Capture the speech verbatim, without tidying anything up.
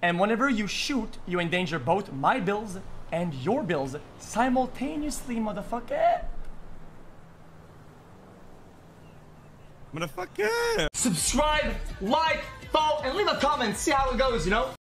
And whenever you shoot, you endanger both my bills and your bills simultaneously, motherfucker. Motherfucker. Subscribe, like, follow, and leave a comment. See how it goes, you know?